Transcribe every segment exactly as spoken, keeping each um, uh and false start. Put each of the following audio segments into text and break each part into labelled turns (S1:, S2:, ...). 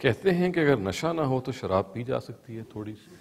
S1: کہتے ہیں کہ اگر نشہ نہ ہو تو شراب پی جا سکتی ہے تھوڑی سی.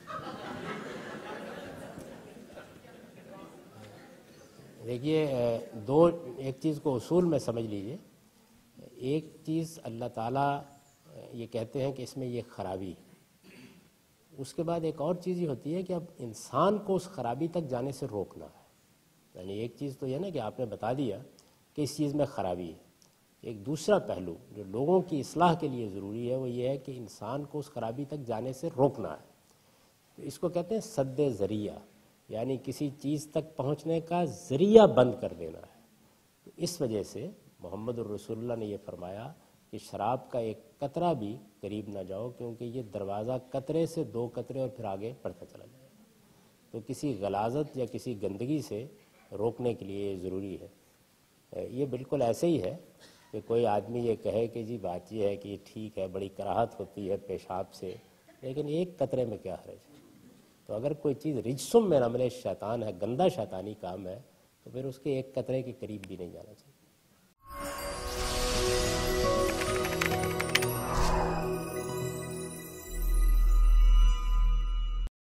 S2: دیکھیے دو ایک چیز کو اصول میں سمجھ لیجئے. ایک چیز اللہ تعالیٰ یہ کہتے ہیں کہ اس میں یہ خرابی ہے. اس کے بعد ایک اور چیز یہ ہوتی ہے کہ اب انسان کو اس خرابی تک جانے سے روکنا ہے. یعنی ایک چیز تو یہ نا کہ آپ نے بتا دیا کہ اس چیز میں خرابی ہے. ایک دوسرا پہلو جو لوگوں کی اصلاح کے لیے ضروری ہے وہ یہ ہے کہ انسان کو اس خرابی تک جانے سے روکنا ہے. تو اس کو کہتے ہیں سد ذریعہ، یعنی کسی چیز تک پہنچنے کا ذریعہ بند کر دینا ہے. تو اس وجہ سے محمد الرسول اللہ نے یہ فرمایا کہ شراب کا ایک قطرہ بھی قریب نہ جاؤ، کیونکہ یہ دروازہ قطرے سے دو قطرے اور پھر آگے بڑھتا چلا جائے گا. تو کسی غلاظت یا کسی گندگی سے روکنے کے لیے یہ ضروری ہے. یہ بالکل ایسے ہی ہے کہ کوئی آدمی یہ کہے کہ جی بات یہ ہے کہ یہ ٹھیک ہے، بڑی کراہت ہوتی ہے پیشاب سے، لیکن ایک قطرے میں کیا حرج ہے. تو اگر کوئی چیز رجسم من عمل شیطان ہے، گندہ شیطانی کام ہے، تو پھر اس کے ایک قطرے کے قریب بھی نہیں جانا چاہیے.